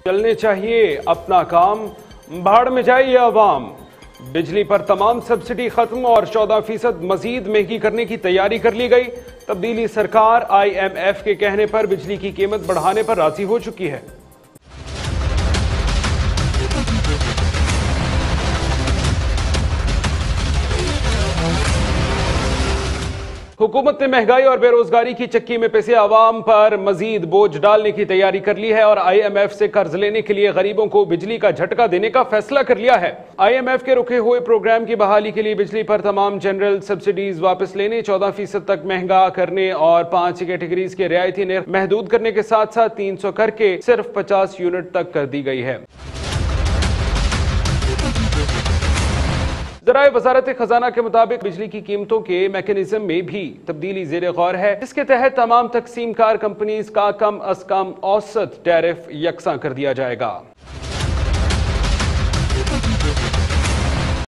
चलने चाहिए अपना काम, भाड़ में जाइए अवाम। बिजली पर तमाम सब्सिडी खत्म और 14% मजीद महंगी करने की तैयारी कर ली गई। तब्दीली सरकार IMF के कहने पर बिजली की कीमत बढ़ाने पर राजी हो चुकी है। हुकूमत ने महंगाई और बेरोजगारी की चक्की में पिसे आवाम पर मजीद बोझ डालने की तैयारी कर ली है और IMF से कर्ज लेने के लिए गरीबों को बिजली का झटका देने का फैसला कर लिया है। IMF के रुके हुए प्रोग्राम की बहाली के लिए बिजली पर तमाम जनरल सब्सिडीज वापस लेने, 14% तक महंगा करने और 5 कैटेगरीज के रियायती निर्ख महदूद करने के साथ साथ 300 करके सिर्फ 50 यूनिट तक कर दी गई है। ज़राए वज़ारत खजाना के मुताबिक बिजली की कीमतों के मैकेनिज्म में भी तब्दीली ज़ेरे गौर है, जिसके तहत तमाम तकसीम कार कंपनीज का कम अज कम औसत टैरिफ यकसा कर दिया जाएगा।